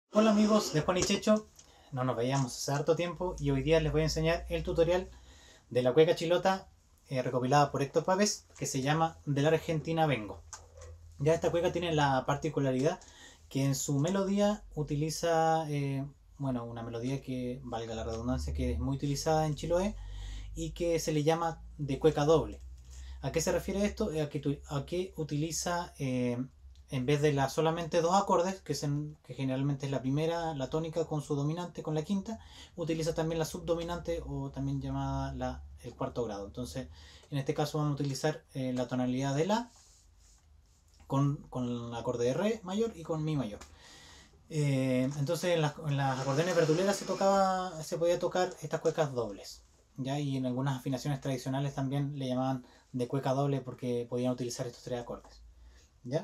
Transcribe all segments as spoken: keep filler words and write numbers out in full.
Hola amigos de Juan y Checho, no nos veíamos hace harto tiempo y hoy día les voy a enseñar el tutorial de la cueca chilota eh, recopilada por Héctor Pávez, que se llama De la Argentina Vengo. Ya esta cueca tiene la particularidad que en su melodía utiliza, eh, bueno, una melodía que, valga la redundancia, que es muy utilizada en Chiloé y que se le llama de cueca doble. ¿A qué se refiere esto? A que, a que utiliza... Eh, en vez de la, solamente dos acordes, que, es en, que generalmente es la primera, la tónica con su dominante, con la quinta, utiliza también la subdominante o también llamada la, el cuarto grado. Entonces, en este caso vamos a utilizar eh, la tonalidad de La con, con el acorde de Re mayor y con Mi mayor. Eh, entonces, en las, en las acordeones verduleras se, tocaba, se podía tocar estas cuecas dobles, ¿ya? Y en algunas afinaciones tradicionales también le llamaban de cueca doble porque podían utilizar estos tres acordes, ¿ya?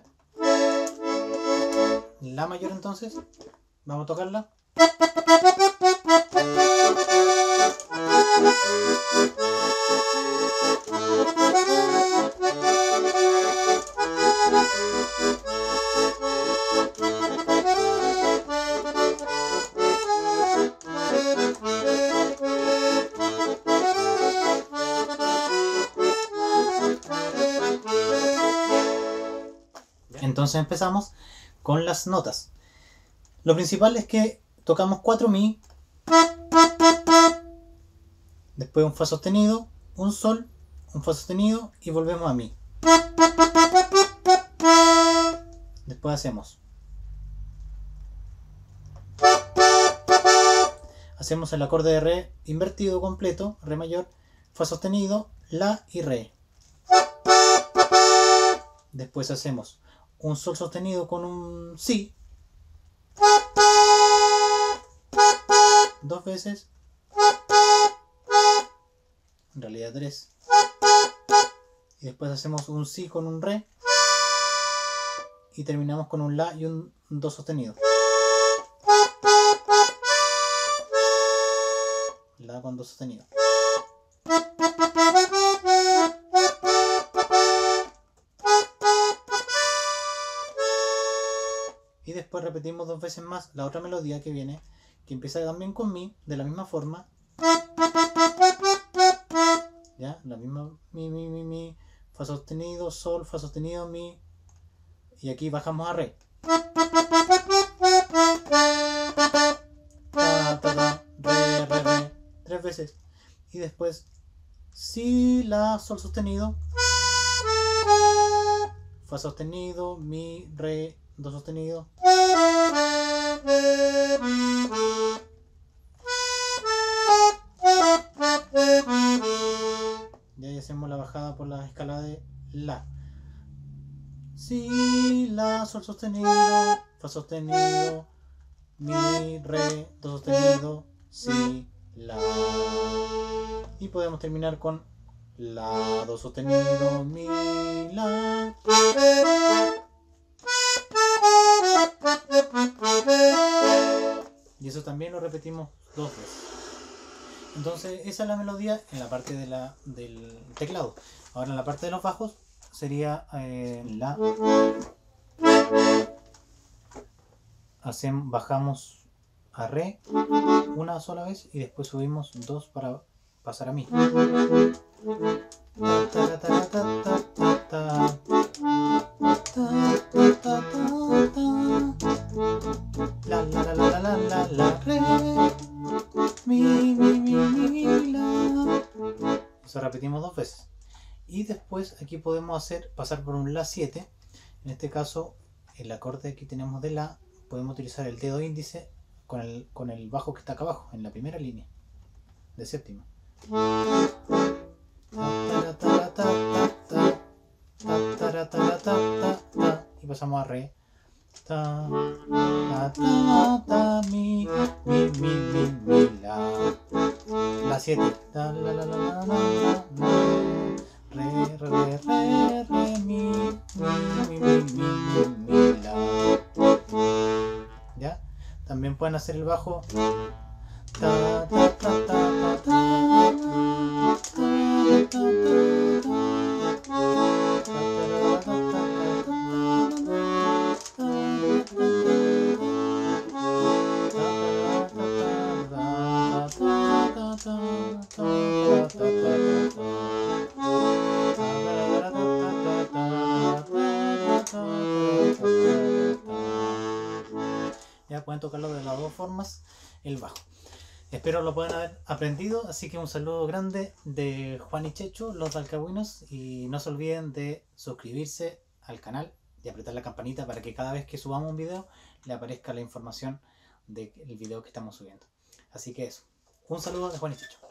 La mayor, entonces vamos a tocarla. Entonces empezamos con las notas. Lo principal es que tocamos cuatro Mi, después un Fa sostenido, un Sol, un Fa sostenido y volvemos a Mi. Después hacemos hacemos el acorde de Re invertido completo, Re mayor, Fa sostenido, La y Re. Después hacemos un Sol sostenido con un Si, dos veces, en realidad tres, y después hacemos un Si con un Re y terminamos con un La y un Do sostenido, La con Do sostenido. Y después repetimos dos veces más la otra melodía que viene, que empieza también con Mi, de la misma forma. Ya, la misma Mi, Mi, Mi, Mi, Fa sostenido, Sol, Fa sostenido, Mi. Y aquí bajamos a Re. Ta, ta, ta, re, re, re. Tres veces. Y después Si, La, Sol sostenido, Fa sostenido, Mi, Re, Do sostenido. Y ahí hacemos la bajada por la escala de La. Si, La, Sol sostenido, Fa sostenido, Mi, Re, Do sostenido, Si, La. Y podemos terminar con La, Do sostenido, Mi, La. Y eso también lo repetimos dos veces. Entonces esa es la melodía en la parte de la, del teclado. Ahora en la parte de los bajos sería eh, La. Hacemos, bajamos a Re una sola vez y después subimos dos para pasar a Mi. La la la la la la la Re, Mi, Mi, Mi, Mi, La. Eso repetimos dos veces. Y después aquí podemos hacer pasar por un La siete. En este caso el acorde que tenemos de La, podemos utilizar el dedo índice con el, con el bajo que está acá abajo, en la primera línea de séptima. Y pasamos a Re. Ta, ta, ta, ta, Mi, Mi, Mi, Mi, Mi, La. La siete. Ta, la, la, la, la, la, la. Re, re, re, re, Mi, Mi, Mi, Mi, Mi, Mi, La. ¿Ya? También pueden hacer el bajo. Ta, ta, ta, ta, ta, ta, ta, ta, ta, ta, ta. pueden tocarlo de las dos formas, el bajo. Espero lo puedan haber aprendido, así que un saludo grande de Juan y Checho, los dalcahuinos, y no se olviden de suscribirse al canal y apretar la campanita para que cada vez que subamos un video le aparezca la información del video que estamos subiendo. Así que eso, un saludo de Juan y Checho.